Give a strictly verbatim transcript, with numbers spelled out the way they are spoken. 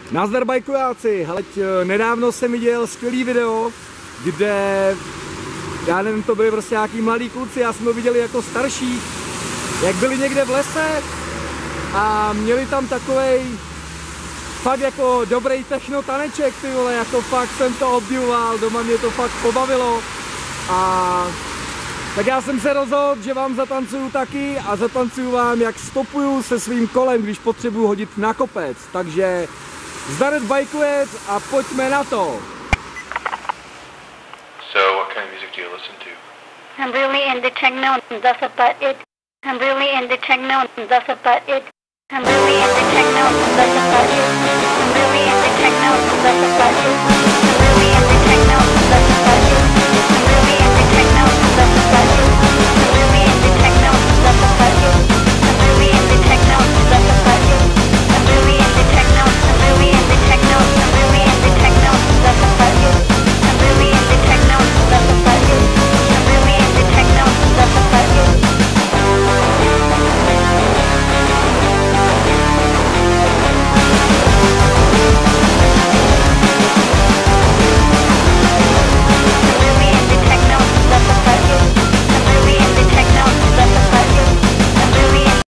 Nazdar bajkojáci, heleď, nedávno jsem viděl skvělý video, kde, já nevím, to byli prostě nějaký mladí kluci, já jsem to viděl jako starší, jak byli někde v lese a měli tam takovej fakt jako dobrý techno taneček, ty vole, jako fakt jsem to obdivoval, doma mě to fakt pobavilo a tak já jsem se rozhodl, že vám zatancuju taky a zatancuju vám, jak stopuju se svým kolem, když potřebuju hodit na kopec, takže zdarec bajkujec a pojďme na to. So what kind of music do you listen to? I'm really into techno and that's about it. I'm really into techno and that's about it. I'm really into techno and that's about it. I'm really into techno and that's about it. I'm really into techno.